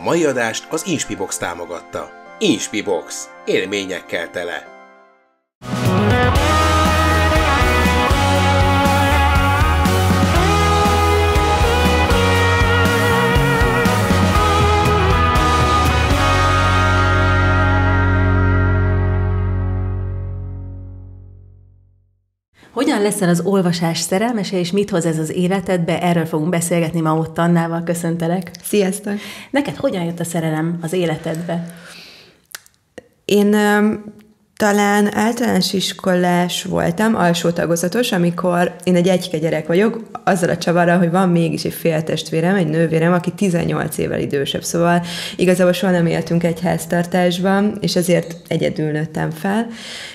mai adást az Inspibox támogatta. Inspibox. Élményekkel tele. Hogyan leszel az olvasás szerelmese, és mit hoz ez az életedbe? Erről fogunk beszélgetni ma ott Annával. Köszöntelek. Sziasztok! Neked hogyan jött a szerelem az életedbe? Én talán általános iskolás voltam, alsó tagozatos, amikor én egy egyke gyerek vagyok, azzal a csavarral, hogy van mégis egy féltestvérem, egy nővérem, aki 18 évvel idősebb, szóval igazából soha nem éltünk egy háztartásban, és ezért egyedül nőttem fel,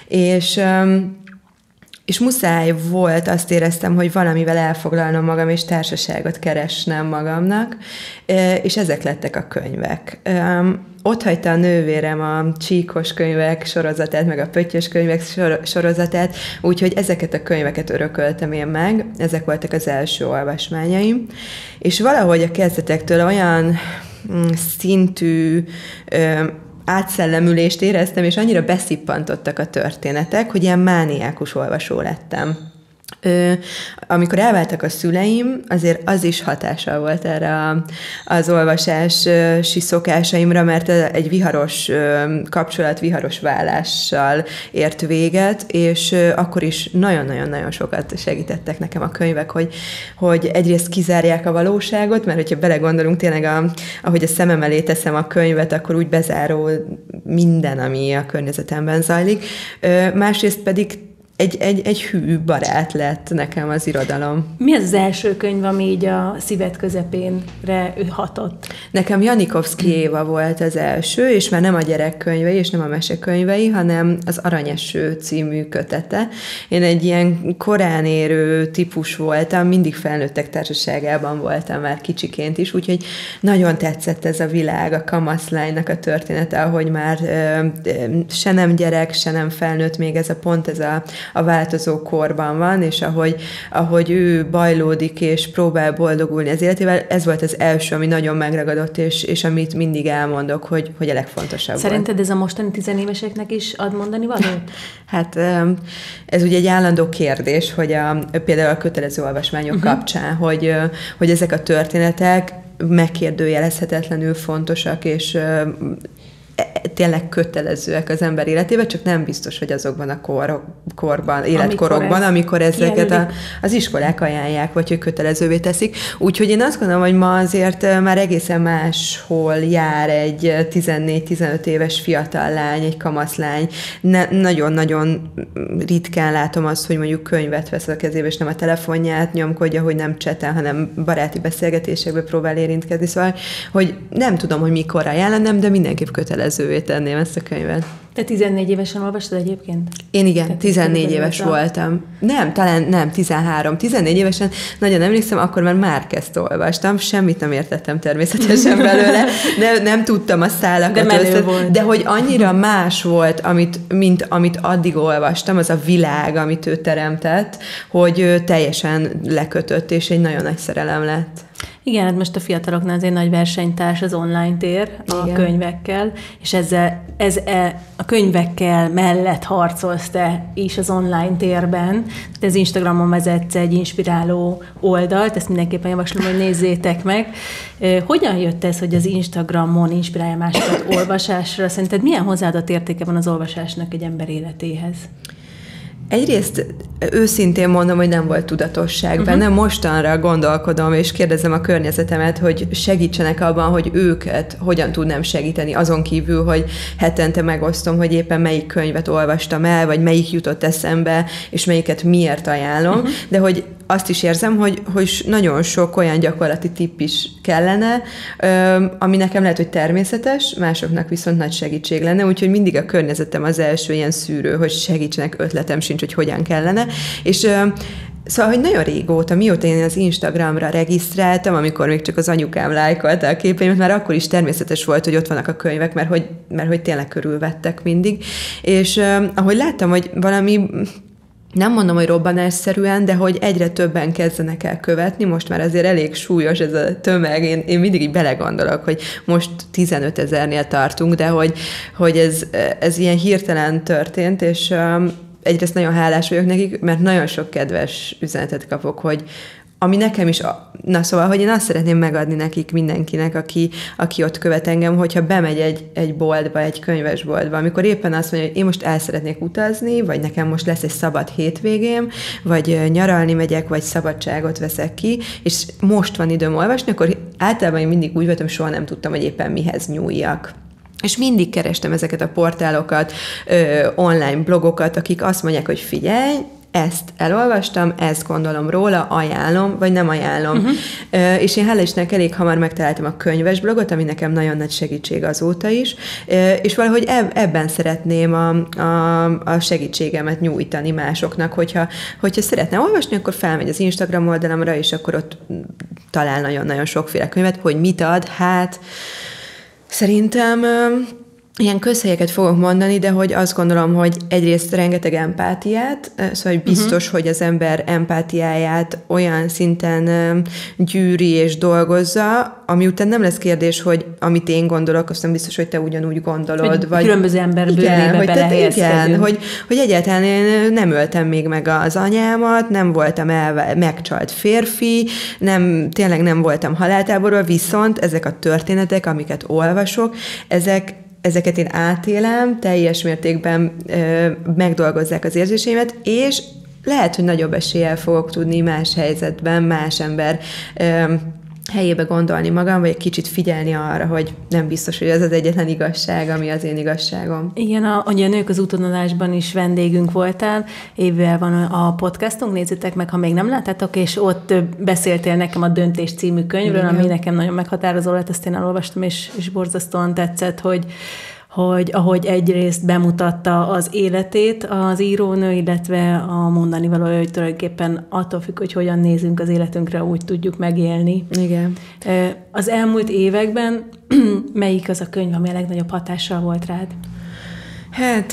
és muszáj volt, azt éreztem, hogy valamivel elfoglalnom magam, és társaságot keresnem magamnak, és ezek lettek a könyvek. Ott hagyta a nővérem a csíkos könyvek sorozatát, meg a pöttyös könyvek sorozatát, úgyhogy ezeket a könyveket örököltem én meg, ezek voltak az első olvasmányaim, és valahogy a kezdetektől olyan szintű átszellemülést éreztem, és annyira beszippantottak a történetek, hogy ilyen mániákus olvasó lettem. Amikor elváltak a szüleim, azért az is hatással volt erre az olvasási szokásaimra, mert egy viharos kapcsolat, viharos válással ért véget, és akkor is nagyon-nagyon-nagyon sokat segítettek nekem a könyvek, hogy egyrészt kizárják a valóságot, mert hogyha belegondolunk tényleg, ahogy a szemem elé teszem a könyvet, akkor úgy bezárul minden, ami a környezetemben zajlik. Másrészt pedig egy hű barát lett nekem az irodalom. Mi az első könyv, ami így a szíved közepénre hatott? Nekem Janikovszky Éva volt az első, és már nem a gyerekkönyvei, és nem a mesekönyvei, hanem az Aranyeső című kötete. Én egy ilyen korán érő típus voltam, mindig felnőttek társaságában voltam már kicsiként is, úgyhogy nagyon tetszett ez a világ, a kamaszlánynak a története, ahogy már se nem gyerek, se nem felnőtt, még ez a pont, ez a változó korban van, és ahogy ő bajlódik, és próbál boldogulni az életével, ez volt az első, ami nagyon megragadott, és amit mindig elmondok, hogy a legfontosabb. Szerinted ez a mostani tizenéveseknek is ad mondani valamit? Hát ez ugye egy állandó kérdés, hogy például a kötelező olvasmányok kapcsán, hogy ezek a történetek megkérdőjelezhetetlenül fontosak, és tényleg kötelezőek az ember életében, csak nem biztos, hogy azokban a életkorokban, amikor ezeket az iskolák ajánlják, vagy hogy kötelezővé teszik. Úgyhogy én azt gondolom, hogy ma azért már egészen máshol jár egy 14-15 éves fiatal lány, egy kamaszlány. Nagyon-nagyon ritkán látom azt, hogy mondjuk könyvet vesz a kezébe, és nem a telefonját nyomkodja, hogy nem chatel, hanem baráti beszélgetésekbe próbál érintkezni. Szóval, hogy nem tudom, hogy mikor ajánlanám, de mindenképp kötelezővé tenném ezt a könyvet. Te 14 évesen olvastad egyébként? Én igen, 14 éves voltam. Talán nem, 13. 14 évesen, nagyon emlékszem, akkor már kezdte olvastam, semmit nem értettem természetesen belőle, de nem tudtam a szálakat de hogy annyira más volt, mint amit addig olvastam, az a világ, amit ő teremtett, hogy teljesen lekötött, és egy nagyon nagy szerelem lett. Igen, hát most a fiataloknál azért nagy versenytárs az online tér a könyvekkel, és a könyvekkel mellett harcolsz te is az online térben. Te az Instagramon vezetsz egy inspiráló oldalt, ezt mindenképpen javaslom, hogy nézzétek meg. Hogyan jött ez, hogy az Instagramon inspirálja másokat olvasásra? Szerinted milyen hozzáadott értéke van az olvasásnak egy ember életéhez? Egyrészt őszintén mondom, hogy nem volt tudatosság benne. Mostanra gondolkodom, és kérdezem a környezetemet, hogy segítsenek abban, hogy őket hogyan tudnám segíteni, azon kívül, hogy hetente megosztom, hogy éppen melyik könyvet olvastam el, vagy melyik jutott eszembe, és melyiket miért ajánlom, de hogy azt is érzem, hogy nagyon sok olyan gyakorlati tipp is kellene, ami nekem lehet, hogy természetes, másoknak viszont nagy segítség lenne, úgyhogy mindig a környezetem az első ilyen szűrő, hogy segítsenek, ötletem sincs, hogy hogyan kellene. És szóval, hogy nagyon régóta, mióta én az Instagramra regisztráltam, amikor még csak az anyukám lájkolta a képeimet, már akkor is természetes volt, hogy ott vannak a könyvek, mert hogy tényleg körülvettek mindig. És ahogy láttam, hogy valami nem mondom, hogy robbanásszerűen, de hogy egyre többen kezdenek el követni, most már azért elég súlyos ez a tömeg, én mindig így belegondolok, hogy most 15 000-nél tartunk, de hogy ez ilyen hirtelen történt, és egyrészt nagyon hálás vagyok nekik, mert nagyon sok kedves üzenetet kapok, hogy ami nekem is, na szóval, hogy én azt szeretném megadni nekik mindenkinek, aki ott követ engem, hogyha bemegy egy boltba, egy könyvesboltba, amikor éppen azt mondja, hogy én most el szeretnék utazni, vagy nekem most lesz egy szabad hétvégém, vagy nyaralni megyek, vagy szabadságot veszek ki, és most van időm olvasni, akkor általában én mindig úgy voltam, soha nem tudtam, hogy éppen mihez nyúljak. És mindig kerestem ezeket a portálokat, online blogokat, akik azt mondják, hogy figyelj, ezt elolvastam, ezt gondolom róla, ajánlom, vagy nem ajánlom. És én hála Istennek elég hamar megtaláltam a könyves blogot, ami nekem nagyon nagy segítség azóta is, és valahogy ebben szeretném a segítségemet nyújtani másoknak, hogyha szeretne olvasni, akkor felmegy az Instagram oldalamra, és akkor ott talál nagyon-nagyon sokféle könyvet, hogy mit ad, hát szerintem ilyen közhelyeket fogok mondani, de hogy azt gondolom, hogy egyrészt rengeteg empátiát, szóval hogy biztos, hogy az ember empátiáját olyan szinten gyűri és dolgozza, ami után nem lesz kérdés, hogy amit én gondolok, aztán biztos, hogy te ugyanúgy gondolod. Vagy különböző ember bőrébe belehelyezkedünk. Hogy egyáltalán én nem öltem még meg az anyámat, nem voltam megcsalt férfi, tényleg nem voltam haláltáborban, viszont ezek a történetek, amiket olvasok, ezeket én átélem, teljes mértékben megdolgozzák az érzéseimet, és lehet, hogy nagyobb eséllyel fogok tudni más helyzetben, más ember helyébe gondolni magam, vagy egy kicsit figyelni arra, hogy nem biztos, hogy ez az egyetlen igazság, ami az én igazságom. Igen, ugye a Nők az útvonalásban is vendégünk voltál, évvel van a podcastunk, nézzétek meg, ha még nem láttátok, és ott beszéltél nekem a Döntés című könyvről, ami nekem nagyon meghatározó lett, azt én elolvastam, és borzasztóan tetszett, hogy ahogy egyrészt bemutatta az életét az írónő, illetve a mondani valója, hogy tulajdonképpen attól függ, hogy hogyan nézünk az életünkre, úgy tudjuk megélni. Igen. Az elmúlt években melyik az a könyv, ami a legnagyobb hatással volt rád? Hát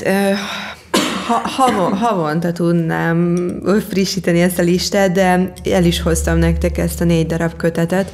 havonta tudnám frissíteni ezt a listát, de el is hoztam nektek ezt a 4 darab kötetet.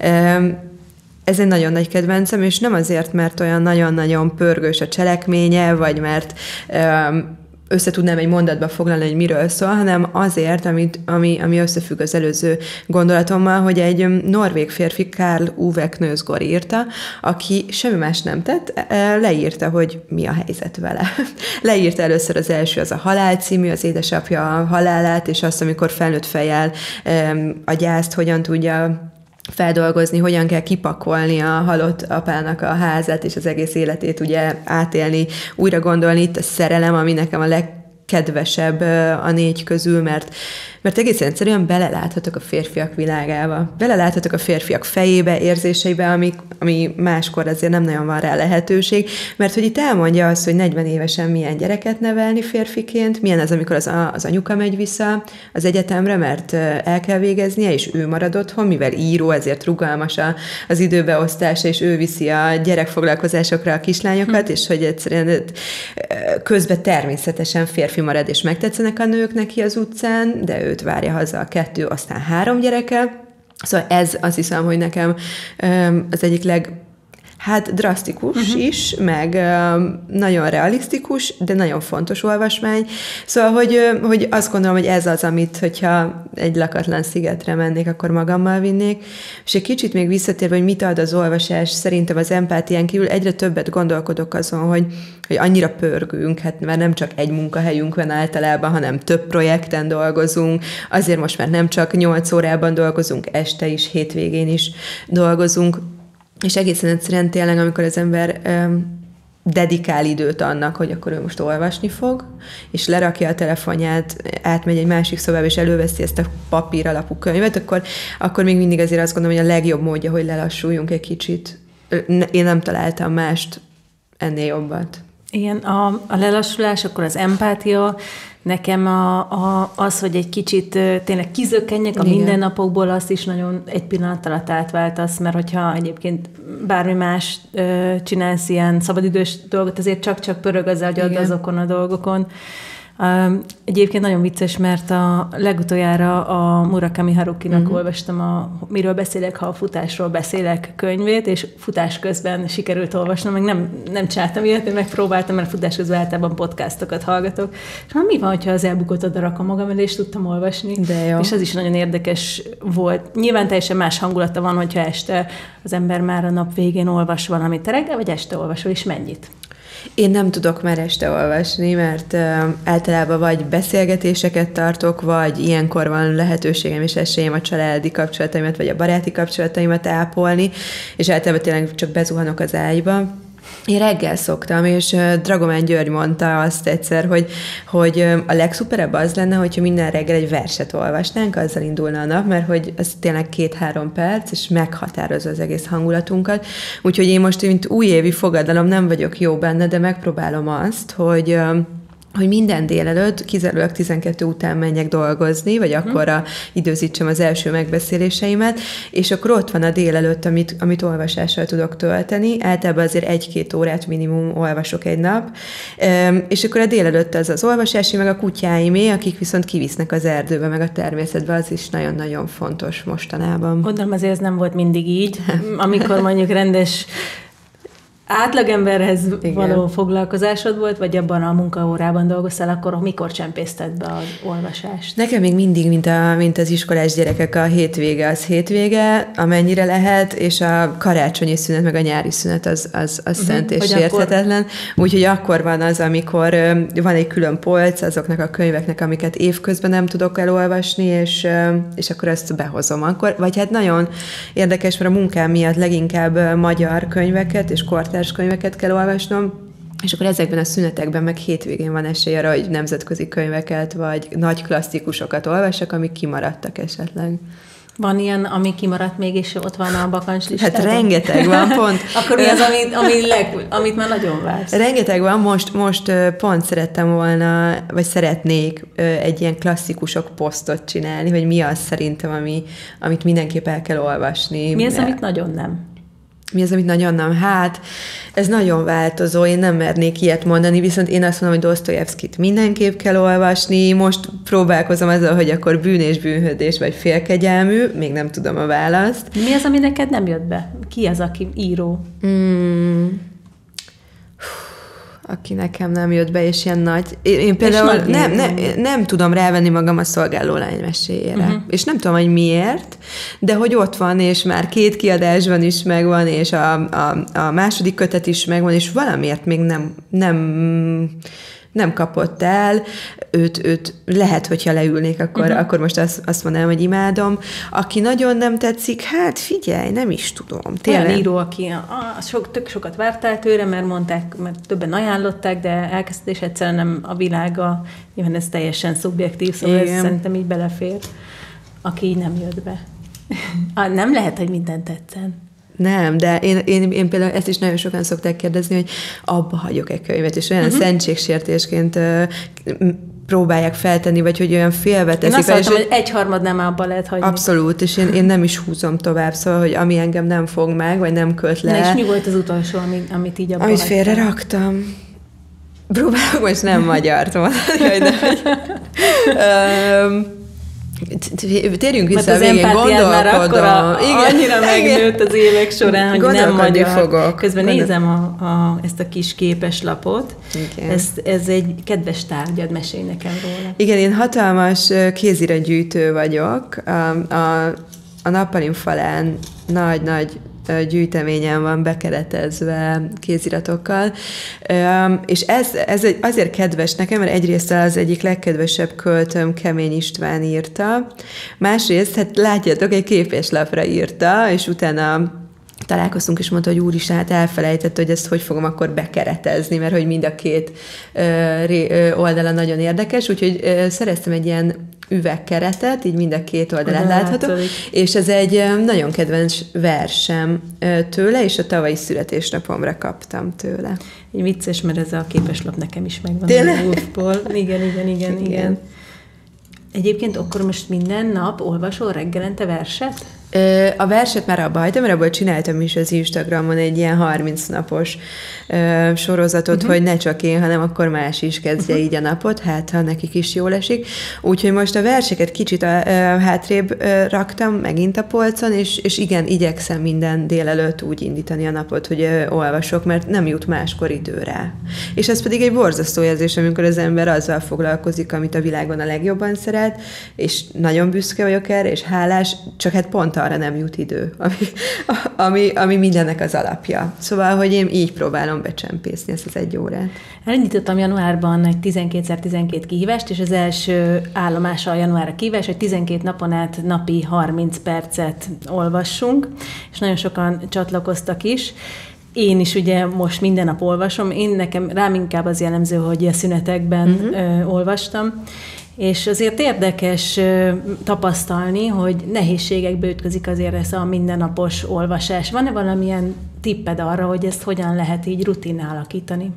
Ez egy nagyon nagy kedvencem, és nem azért, mert olyan nagyon-nagyon pörgős a cselekménye, vagy mert összetudnám egy mondatba foglalni, hogy miről szól, hanem azért, ami összefügg az előző gondolatommal, hogy egy norvég férfi, Karl Ove Knausgård írta, aki semmi más nem tett, leírta, hogy mi a helyzet vele. Leírta először az első, az a Halál című, az édesapja halálát, és azt, amikor felnőtt fejjel a gyászt hogyan tudja feldolgozni, hogyan kell kipakolni a halott apának a házát, és az egész életét ugye átélni, újra gondolni. Itt a szerelem, ami nekem a legkedvesebb a 4 közül, mert egészen egyszerűen beleláthatok a férfiak világába. Beleláthatok a férfiak fejébe, érzéseibe, ami máskor azért nem nagyon van rá lehetőség, mert hogy itt elmondja azt, hogy 40 évesen milyen gyereket nevelni férfiként, milyen az, amikor az anyuka megy vissza az egyetemre, mert el kell végeznie, és ő marad otthon, mivel író, ezért rugalmas az időbeosztása, és ő viszi a gyerekfoglalkozásokra a kislányokat, és hogy egyszerűen közben természetesen férfi marad, és megtetszenek a nők neki az utcán, de őt várja haza a 2, aztán 3 gyereke. Szóval ez azt hiszem, hogy nekem az egyik drasztikus is, meg nagyon realisztikus, de nagyon fontos olvasmány. Szóval, hogy azt gondolom, hogy ez az, amit, hogyha egy lakatlan szigetre mennék, akkor magammal vinnék. És egy kicsit még visszatérve, hogy mit ad az olvasás, szerintem az empátián kívül egyre többet gondolkodok azon, hogy annyira pörgünk, hát már nem csak egy munkahelyünk van általában, hanem több projekten dolgozunk, azért most már nem csak 8 órában dolgozunk, este is, hétvégén is dolgozunk, és egészen egyszerűen tényleg, amikor az ember dedikál időt annak, hogy akkor ő most olvasni fog, és lerakja a telefonját, átmegy egy másik szobába, és előveszi ezt a papír alapú könyvet, akkor még mindig azért azt gondolom, hogy a legjobb módja, hogy lelassuljunk egy kicsit. Én nem találtam mást ennél jobbat. Igen, a lelassulás, akkor az empátia, nekem az, hogy egy kicsit tényleg kizökkenjek a mindennapokból, azt is nagyon egy pillanat alatt átváltasz, mert hogyha egyébként bármi más csinálsz ilyen szabadidős dolgot, azért csak pörög az agyad azokon a dolgokon. Egyébként nagyon vicces, mert a legutoljára a Murakami Harukinak olvastam Miről beszélek, ha a futásról beszélek könyvét, és futás közben sikerült olvasnom, meg nem csináltam ilyet, én megpróbáltam, mert futás közben általában podcastokat hallgatok, és mi van, hogyha az elbukott oda rakom magam elé, és tudtam olvasni. De jó. És ez is nagyon érdekes volt. Nyilván teljesen más hangulata van, hogyha este az ember már a nap végén olvas valamit. Te reggel vagy este olvasol, és mennyit? Én nem tudok már este olvasni, mert általában vagy beszélgetéseket tartok, vagy ilyenkor van lehetőségem és esélyem a családi kapcsolataimat, vagy a baráti kapcsolataimat ápolni, és általában tényleg csak bezuhanok az ágyba. Én reggel szoktam, és Dragomán György mondta azt egyszer, hogy a legszuperebb az lenne, hogyha minden reggel egy verset olvasnánk, azzal indulna a nap, mert hogy ez tényleg 2-3 perc, és meghatározza az egész hangulatunkat. Úgyhogy én most, mint újévi fogadalom, nem vagyok jó benne, de megpróbálom azt, hogy minden délelőtt, kizárólag 12 után menjek dolgozni, vagy akkorra időzítsem az első megbeszéléseimet, és akkor ott van a délelőtt, amit olvasással tudok tölteni. Általában azért 1-2 órát minimum olvasok egy nap, és akkor a délelőtt az olvasási, meg a kutyáimé, akik viszont kivisznek az erdőbe, meg a természetbe, az is nagyon-nagyon fontos mostanában. Gondolom azért ez nem volt mindig így, amikor mondjuk rendes átlagemberhez való foglalkozásod volt, vagy abban a munkaórában dolgoztál, akkor mikor csempészted be az olvasást? Nekem még mindig, mint az iskolás gyerekek, a hétvége az hétvége, amennyire lehet, és a karácsonyi szünet, meg a nyári szünet az szent és sérthetetlen. Úgyhogy akkor van az, amikor van egy külön polc azoknak a könyveknek, amiket évközben nem tudok elolvasni, és akkor ezt behozom. Akkor, vagy hát nagyon érdekes, mert a munkám miatt leginkább magyar könyveket és kortárs könyveket kell olvasnom, és akkor ezekben a szünetekben meg hétvégén van esély arra, hogy nemzetközi könyveket, vagy nagy klasszikusokat olvassak, amik kimaradtak esetleg. Van ilyen, ami kimaradt még, és ott van a bakancslistában? Hát rengeteg van, pont. Akkor mi az, amit már nagyon vársz? Rengeteg van, most pont szerettem volna, vagy szeretnék egy ilyen klasszikusok posztot csinálni, hogy mi az szerintem, amit mindenképp el kell olvasni. Mi az, amit nagyon nem? Mi az, amit nagyon nem? Hát, ez nagyon változó, én nem mernék ilyet mondani, viszont én azt mondom, hogy Dosztojevszkit mindenképp kell olvasni, most próbálkozom azzal, hogy akkor Bűn és bűnhődés, vagy Félkegyelmű, még nem tudom a választ. Mi az, ami neked nem jött be? Ki az, aki író? Aki nekem nem jött be, és ilyen nagy... Én például nem tudom rávenni magam a Szolgáló lány meséjére. És nem tudom, hogy miért, de hogy ott van, és már 2 kiadásban is megvan, és a második kötet is megvan, és valamiért még nem kapott el, őt lehet, hogyha leülnék, akkor most azt mondanám, hogy imádom. Aki nagyon nem tetszik, hát figyelj, nem is tudom. Tényleg. Olyan író, aki tök sokat vártál tőle, mert mondták, mert többen ajánlották, de elkezdett, és egyszerűen nem a világa, nyilván ez teljesen szubjektív, szóval ez szerintem így belefér, aki így nem jött be. Nem lehet, hogy minden tetszen. Nem, de én például ezt is nagyon sokan szokták kérdezni, hogy abba hagyok egy könyvet, és olyan szentségsértésként próbálják feltenni, vagy hogy olyan félveteszik. Én azt mondtam, hogy 1/3 nem abba lehet hagyni. Abszolút, és én nem is húzom tovább, szóval, hogy ami engem nem fog meg, vagy nem köt le. Na és mi volt az utolsó, amit így abba amit félre raktam? Próbálok most nem magyart mondani, térjünk vissza a végén, gondolkodom. Annyira megnőtt az évek során, hogy nem magyar. Fogok. Közben nézem ezt a kis képeslapot. Ez egy kedves tárgyad, mesélj nekem róla. Igen, én hatalmas kéziratgyűjtő vagyok. A nappalin falán nagy gyűjteményen van bekeretezve kéziratokkal, és ez azért kedves nekem, mert egyrészt az egyik legkedvesebb költőm Kemény István írta, másrészt, hát látjátok, egy képeslapra írta, és utána találkoztunk, és mondta, hogy úristen, hát elfelejtett, hogy ezt hogy fogom akkor bekeretezni, mert hogy mind a 2 oldala nagyon érdekes, úgyhogy szereztem egy ilyen üvegkeretet, így mind a 2 oldalán látható, és ez egy nagyon kedvenc versem tőle, és a tavalyi születésnapomra kaptam tőle. Egy vicces, mert ez a képeslap nekem is megvan. Tényleg? A Wolfból. Igen. Egyébként akkor most minden nap olvasol reggelente verset? A verset már abba hagytam, mert abból csináltam is az Instagramon egy ilyen 30 napos sorozatot, hogy ne csak én, hanem akkor más is kezdje így a napot, hát ha nekik is jól esik. Úgyhogy most a verseket kicsit hátrébb raktam megint a polcon, és igen, igyekszem minden délelőtt úgy indítani a napot, hogy olvasok, mert nem jut máskor idő rá. És ez pedig egy borzasztó érzés, amikor az ember azzal foglalkozik, amit a világon a legjobban szeret, és nagyon büszke vagyok erre, és hálás, csak hát pont arra nem jut idő, ami mindennek az alapja. Szóval, hogy én így próbálom becsempészni ezt az 1 órát. Elindítottam januárban egy 12x12 kihívást, és az első állomása a januárra kihívás, hogy 12 napon át napi 30 percet olvassunk, és nagyon sokan csatlakoztak is. Én is ugye most minden nap olvasom, rám inkább az jellemző, hogy a szünetekben olvastam, és azért érdekes tapasztalni, hogy nehézségekbe ütközik azért ez a mindennapos olvasás. Van-e valamilyen tipped arra, hogy ezt hogyan lehet így rutinná alakítani?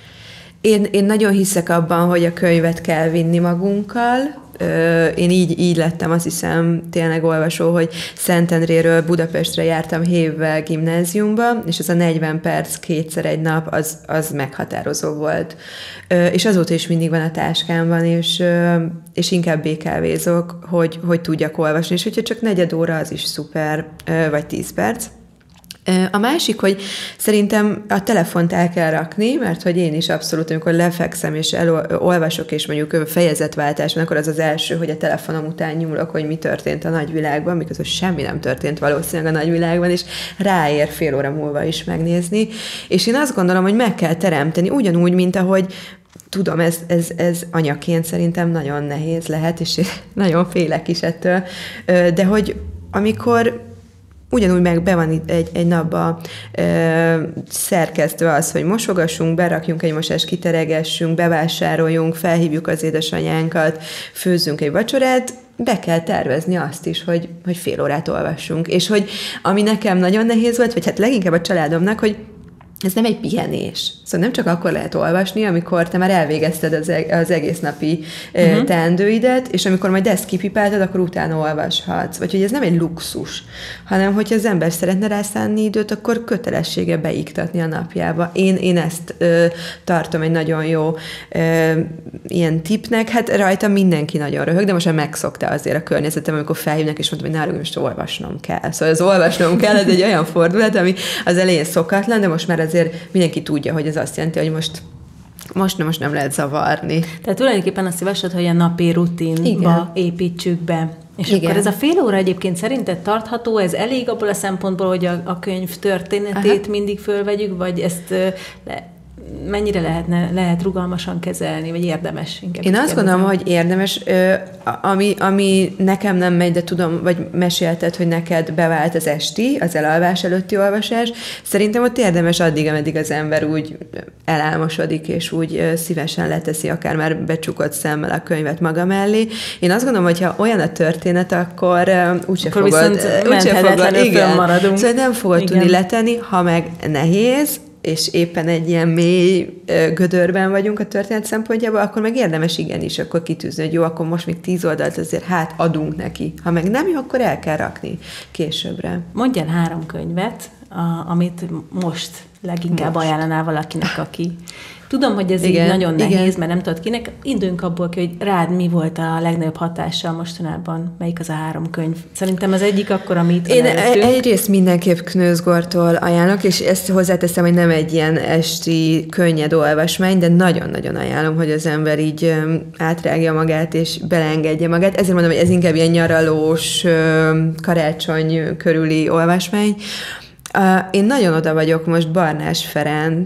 Én nagyon hiszek abban, hogy a könyvet kell vinni magunkkal. Én így lettem, azt hiszem, tényleg olvasó, hogy Szentendréről Budapestre jártam hévvel gimnáziumba, és ez a 40 perc 2-szer egy nap, az meghatározó volt. És azóta is mindig van a táskámban, és inkább békávézok, hogy tudjak olvasni, és hogyha csak 4 óra, az is szuper, vagy 10 perc. A másik, hogy szerintem a telefont el kell rakni, mert hogy én is abszolút, amikor lefekszem és olvasok, és mondjuk fejezetváltás van, akkor az első, hogy a telefonom után nyúlok, hogy mi történt a nagyvilágban, miközben semmi nem történt valószínűleg a nagyvilágban, és ráér fél óra múlva is megnézni. És én azt gondolom, hogy meg kell teremteni, ugyanúgy, mint ahogy tudom, ez anyaként szerintem nagyon nehéz lehet, és én nagyon félek is ettől, de hogy amikor ugyanúgy meg be van egy napba szerkesztve az, hogy mosogassunk, berakjunk egy mosást, kiteregessünk, bevásároljunk, felhívjuk az édesanyánkat, főzzünk egy vacsorát, be kell tervezni azt is, hogy fél órát olvassunk. És hogy ami nekem nagyon nehéz volt, vagy hát leginkább a családomnak, hogy ez nem egy pihenés. Szóval nem csak akkor lehet olvasni, amikor te már elvégezted az egész napi teendőidet, és amikor majd ezt kipipáltad, akkor utána olvashatsz. Vagy hogy ez nem egy luxus, hanem hogyha az ember szeretne rászánni időt, akkor kötelessége beiktatni a napjába. Én ezt tartom egy nagyon jó ilyen tippnek. Hát rajta mindenki nagyon röhög, de most már megszokta azért a környezetem, amikor felhívnak, és mondtam, hogy nálunk most olvasnom kell. Szóval az olvasnom kell, ez egy olyan fordulat, ami az elején szokatlan, de most már azért mindenki tudja, hogy ez azt jelenti, hogy most nem lehet zavarni. Tehát tulajdonképpen azt javaslod, hogy a napi rutinba építsük be. És igen. Akkor ez a fél óra egyébként szerinted tartható, ez elég abból a szempontból, hogy a könyv történetét mindig fölvegyük, vagy ezt mennyire lehet rugalmasan kezelni, vagy érdemes inkább? Én azt gondolom, hogy érdemes, ami nekem nem megy, de tudom, vagy mesélted, hogy neked bevált az esti, az elalvás előtti olvasás. Szerintem ott érdemes addig, ameddig az ember úgy elálmosodik, és úgy szívesen leteszi, akár már becsukott szemmel a könyvet maga mellé. Én azt gondolom, hogy ha olyan a történet, akkor úgyse fogod. Igen. Maradunk. Szóval nem fogod tudni letenni, ha meg nehéz, és éppen egy ilyen mély gödörben vagyunk a történet szempontjából, akkor meg érdemes igenis akkor kitűzni, hogy jó, akkor most még 10 oldalt azért adunk neki. Ha meg nem jó, akkor el kell rakni későbbre. Mondjál 3 könyvet, amit most leginkább ajánlanál valakinek, aki... Tudom, hogy ez így nagyon nehéz, mert nem tudod kinek. Induljunk abból ki, hogy rád mi volt a legnagyobb hatással mostanában, melyik az a 3 könyv. Szerintem az egyik akkor, amit én egyrészt mindenképp Knőzgortól ajánlok, és ezt hozzáteszem, hogy nem egy ilyen esti könnyed olvasmány, de nagyon-nagyon ajánlom, hogy az ember így átrágja magát, és beleengedje magát. Ezért mondom, hogy ez inkább ilyen nyaralós, karácsony körüli olvasmány. Én nagyon oda vagyok most Barnás Ferenc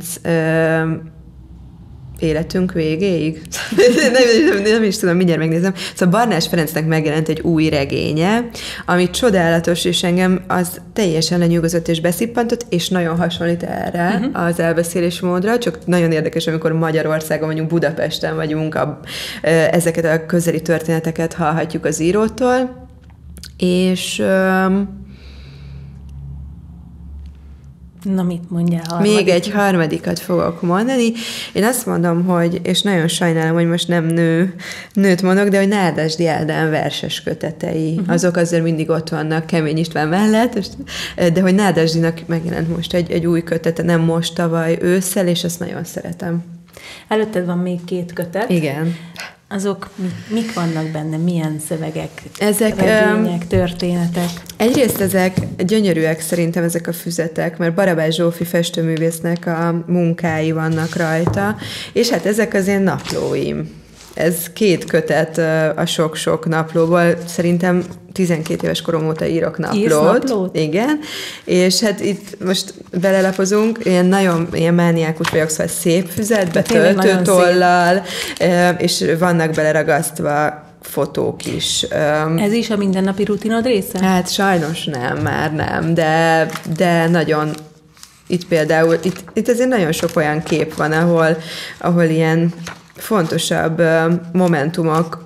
Életünk végéig? nem is tudom, mindjárt megnézem. Szóval Barnás Ferencnek megjelent egy új regénye, ami csodálatos, és engem az teljesen lenyűgözött és beszippantott, és nagyon hasonlít erre az elbeszélésmódra, csak nagyon érdekes, amikor Magyarországon vagyunk, Budapesten vagyunk, ezeket a közeli történeteket hallhatjuk az írótól, és... Na, mit mondjál harmadik? Még egy harmadikat fogok mondani. Én azt mondom, hogy, és nagyon sajnálom, hogy most nem nőt mondok, de hogy Nádasdy Ádám verses kötetei, azok azért mindig ott vannak Kemény István mellett, de hogy Nádasdynak megjelent most egy új kötete, nem most, tavaly ősszel, és ezt nagyon szeretem. Előtted van még 2 kötet. Igen. Azok mik vannak benne? Milyen szövegek, ezek, regények, történetek? Egyrészt ezek gyönyörűek szerintem ezek a füzetek, mert Barabás Zsófi festőművésznek a munkái vannak rajta, és hát ezek az én naplóim. Ez 2 kötet a sok-sok naplóból. Szerintem 12 éves korom óta írok naplót. Írsz naplót? Igen. És hát itt most belelapozunk, ilyen mániákus vagyok, szóval szép füzetbe, töltőtollal, és vannak beleragasztva fotók is. Ez is a mindennapi rutinod része? Hát sajnos nem, már nem, de nagyon itt például, itt azért nagyon sok olyan kép van, ahol ilyen fontosabb momentumok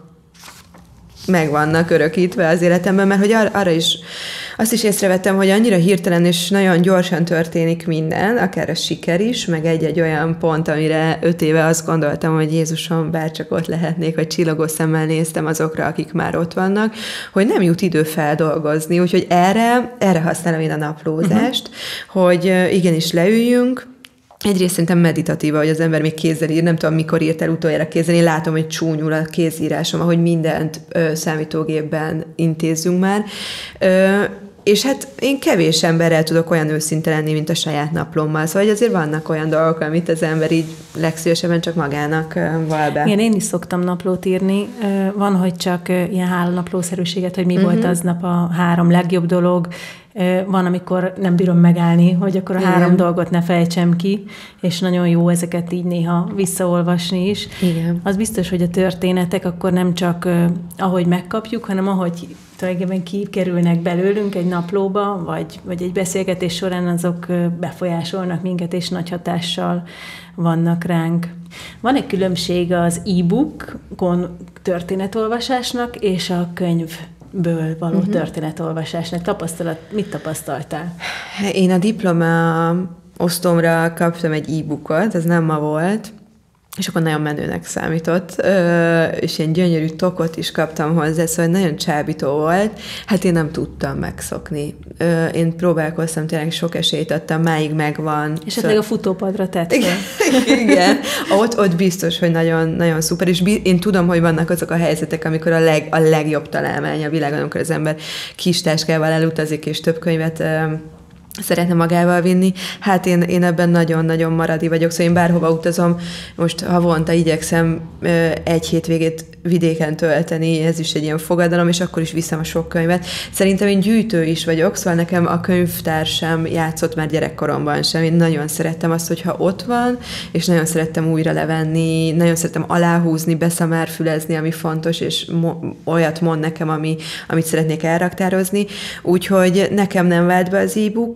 meg vannak örökítve az életemben, mert hogy arra is, azt is észrevettem, hogy annyira hirtelen és nagyon gyorsan történik minden, akár a siker is, meg egy olyan pont, amire 5 éve azt gondoltam, hogy Jézusom, bárcsak ott lehetnék, vagy csillogó szemmel néztem azokra, akik már ott vannak, hogy nem jut idő feldolgozni, úgyhogy erre használom én a naplózást, hogy igenis leüljünk. Egyrészt szerintem meditatíva, hogy az ember még kézzel ír, nem tudom, mikor írt el utoljára kézzel, én látom, hogy csúnyul a kézírásom, ahogy mindent számítógépben intézzünk már. És hát én kevés emberrel tudok olyan őszinte lenni, mint a saját naplommal. Szóval azért vannak olyan dolgok, amit az ember így legszívesebben csak magának val be. Igen, én is szoktam naplót írni. Van, hogy csak ilyen hálónaplószerűséget, hogy mi volt aznap a 3 legjobb dolog. Van, amikor nem bírom megállni, hogy akkor a 3 dolgot ne fejtsem ki, és nagyon jó ezeket így néha visszaolvasni is. Igen. Az biztos, hogy a történetek akkor nem csak ahogy megkapjuk, hanem ahogy tulajdonképpen kikerülnek belőlünk egy naplóba, vagy egy beszélgetés során, azok befolyásolnak minket, és nagy hatással vannak ránk. Van egy különbség az e-bookon történetolvasásnak és a könyvből való történetolvasásnak. Mit tapasztaltál? Én a diploma osztomra kaptam egy e-bookot, ez nem ma volt, és akkor nagyon menőnek számított, és ilyen gyönyörű tokot is kaptam hozzá, szóval nagyon csábító volt. Hát én nem tudtam megszokni. Én próbálkoztam, tényleg sok esélyt adtam, máig megvan. És szóval... a futópadra tett fel. Igen, ott biztos, hogy nagyon, nagyon szuper, és én tudom, hogy vannak azok a helyzetek, amikor a legjobb találmány a világon, amikor az ember kis táskával elutazik, és több könyvet szeretne magával vinni. Hát én ebben nagyon-nagyon maradi vagyok, szóval én bárhova utazom, most havonta igyekszem 1 hétvégét vidéken tölteni, ez is egy ilyen fogadalom, és akkor is viszem a sok könyvet. Szerintem én gyűjtő is vagyok, szóval nekem a könyvtár sem játszott már gyerekkoromban sem. Én nagyon szerettem azt, hogyha ott van, és nagyon szerettem újra levenni, nagyon szerettem aláhúzni, beszamárfülezni, ami fontos, és olyat mond nekem, amit szeretnék elraktározni. Úgyhogy nekem nem vált be az e-book,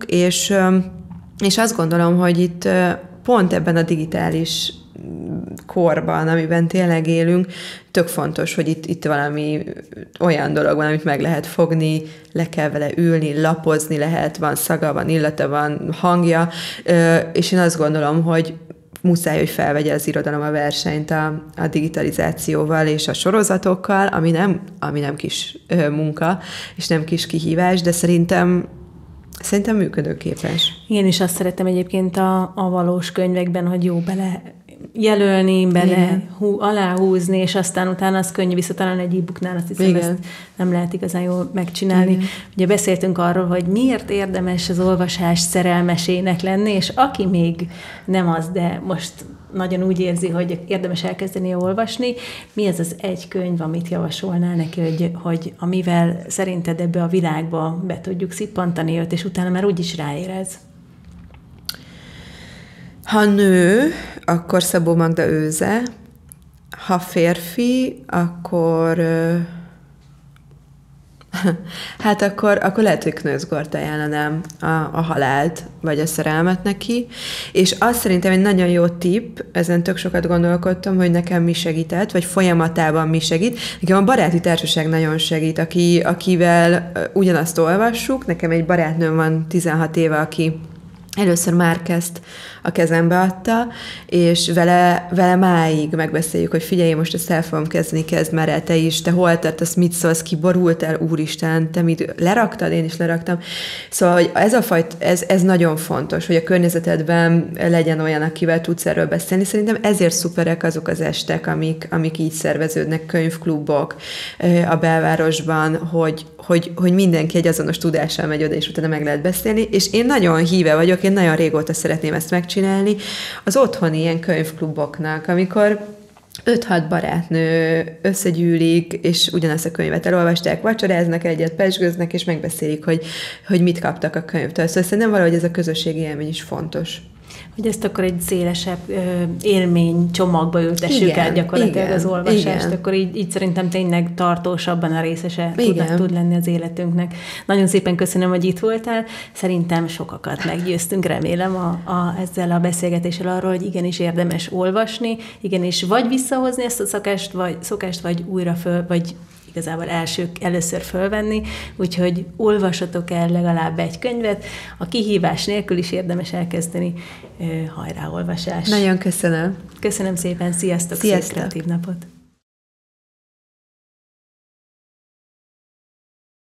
és azt gondolom, hogy itt pont ebben a digitális korban, amiben tényleg élünk, tök fontos, hogy itt valami olyan dolog van, amit meg lehet fogni, le kell vele ülni, lapozni lehet, van szaga, van illata, van hangja, és én azt gondolom, hogy muszáj, hogy felvegye az irodalom a versenyt a digitalizációval és a sorozatokkal, ami nem kis munka, és nem kis kihívás, de szerintem működőképes. Én is azt szeretem egyébként a valós könyvekben, hogy jó bele jelölni, bele aláhúzni, és aztán utána az könnyű visszatalálni egy e-booknál, azt hiszem, ezt nem lehet igazán jól megcsinálni. Igen. Ugye beszéltünk arról, hogy miért érdemes az olvasás szerelmesének lenni, és aki még nem az, de most nagyon úgy érzi, hogy érdemes elkezdeni olvasni, mi ez az egy könyv, amit javasolnál neki, hogy amivel szerinted ebbe a világba be tudjuk szippantani őt, és utána már úgyis ráérez? Ha nő, akkor Szabó Magda Őze, ha férfi, akkor hát akkor lehet, hogy Knőzgort ajánlanám a halált, vagy a szerelmet neki, és azt szerintem egy nagyon jó tipp, ezen tök sokat gondolkodtam, hogy nekem mi segített, vagy folyamatában mi segít. Nekem a baráti társaság nagyon segít, akivel ugyanazt olvassuk, nekem egy barátnőm van 16 éve, aki Először Márquezt a kezembe adta, és vele máig megbeszéljük, hogy figyelj, most ezt el fogom kezdeni, kezd már el te is, te hol tartasz, mit szólsz, kiborult el, úristen, te mit leraktad, én is leraktam. Szóval, hogy ez nagyon fontos, hogy a környezetedben legyen olyan, akivel tudsz erről beszélni. Szerintem ezért szuperek azok az estek, amik így szerveződnek, könyvklubok a belvárosban, hogy mindenki egy azonos tudással megy oda, és utána meg lehet beszélni, és én nagyon híve vagyok, én nagyon régóta szeretném ezt megcsinálni, az otthoni ilyen könyvkluboknak, amikor 5-6 barátnő összegyűlik, és ugyanazt a könyvet elolvasták, vacsoráznak egyet, pezsgőznek, és megbeszélik, hogy mit kaptak a könyvtől. Szóval szerintem valahogy ez a közösségi élmény is fontos. Hogy ezt akkor egy szélesebb élmény csomagba ültessük el gyakorlatilag az olvasást, akkor így szerintem tényleg tartósabban a részese tud lenni az életünknek. Nagyon szépen köszönöm, hogy itt voltál. Szerintem sokakat meggyőztünk, remélem ezzel a beszélgetéssel arról, hogy igenis érdemes olvasni, igenis vagy visszahozni ezt a szokást, vagy újra vagy igazából először fölvenni, úgyhogy olvassatok el legalább egy könyvet, a kihívás nélkül is érdemes elkezdeni. Hajrá olvasás! Nagyon köszönöm! Köszönöm szépen, sziasztok! Szép kreatív napot!